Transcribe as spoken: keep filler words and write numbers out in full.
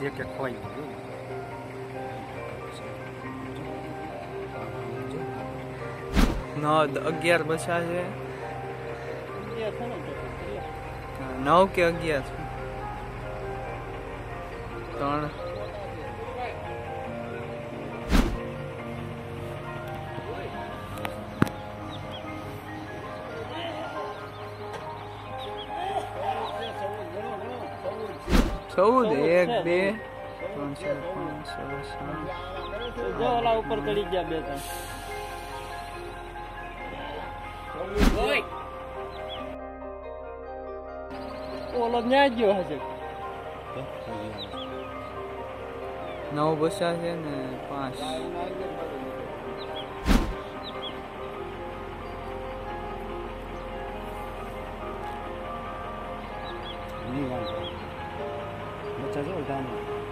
એક એક ખવાઈ ગયું નવ અગિયાર બસા છે નવ કે અગિયાર ત્રણ ચૌદ એક બે ત્રણ ચાર પાંચ છ સાત જો ઓલા ઉપર ચડી ગયા બે ત્રણ ઓલો ન્યા ગયો હશે નવ બસા છે ને પાંચ નહીં વાંધો બચ્ચા જો ડાનું